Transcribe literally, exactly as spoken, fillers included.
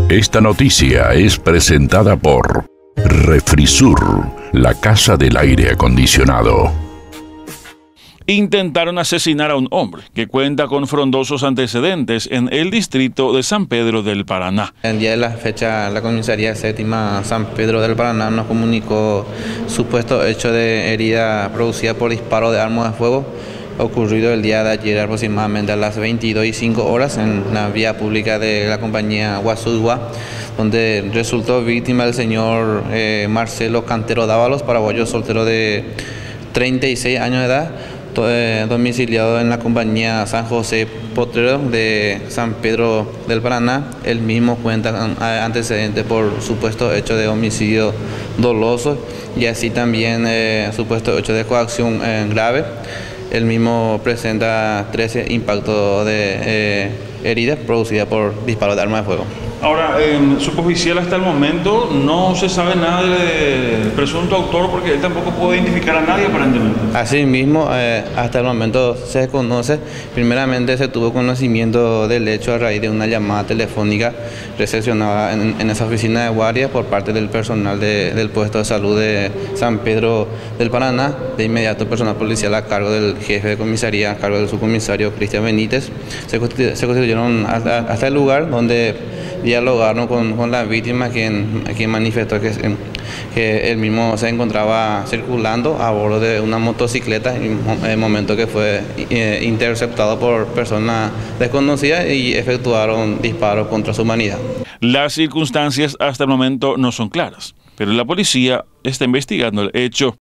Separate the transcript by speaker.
Speaker 1: Esta noticia es presentada por Refrisur, la casa del aire acondicionado.
Speaker 2: Intentaron asesinar a un hombre que cuenta con frondosos antecedentes en el distrito de San Pedro del Paraná.
Speaker 3: El día de la fecha, la comisaría séptima San Pedro del Paraná nos comunicó supuesto hecho de herida producida por disparo de arma de fuego ocurrido el día de ayer aproximadamente a las veintidós y cinco horas en la vía pública de la compañía Guasúa, donde resultó víctima el señor eh, Marcelo Cantero Dávalos, paraguayo soltero de treinta y seis años de edad, eh, domiciliado en la compañía San José Potrero de San Pedro del Paraná. Él mismo cuenta con antecedentes por supuesto hecho de homicidio doloso y así también eh, supuesto hecho de coacción eh, grave. El mismo presenta trece impactos de eh, heridas producidas por disparos de arma de fuego.
Speaker 2: Ahora, eh, suboficial, hasta el momento no se sabe nada del presunto autor porque él tampoco puede identificar a nadie aparentemente.
Speaker 3: Así mismo, eh, hasta el momento se desconoce. Primeramente se tuvo conocimiento del hecho a raíz de una llamada telefónica recepcionada en, en esa oficina de guardia por parte del personal de, del puesto de salud de San Pedro del Paraná. De inmediato personal policial a cargo del jefe de comisaría, a cargo del subcomisario Cristian Benítez, se constituyeron hasta, hasta el lugar donde dialogaron con, con la víctima, quien, quien manifestó que, que él mismo se encontraba circulando a bordo de una motocicleta en el momento que fue eh, interceptado por personas desconocidas y efectuaron disparos contra su humanidad.
Speaker 2: Las circunstancias hasta el momento no son claras, pero la policía está investigando el hecho.